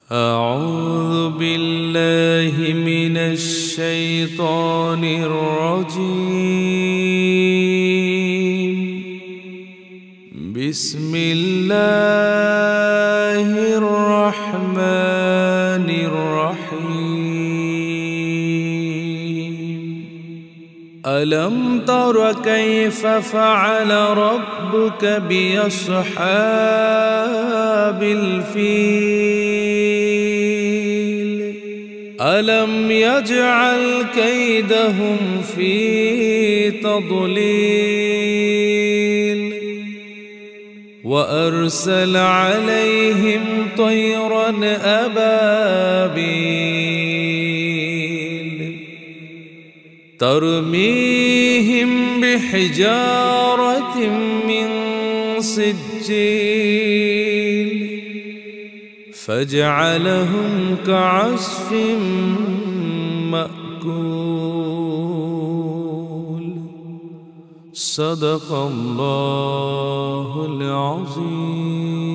أعوذ بالله من الشيطان الرجيم. بسم الله الرحمن الرحيم. ألم تر كيف فعل ربك بأصحاب الفيل؟ ألم يجعل كيدهم في تضليل وأرسل عليهم طيرا أبابيل ترميهم بحجارة من سجيل فجعلهم كعصف مأكول. صدق الله العظيم.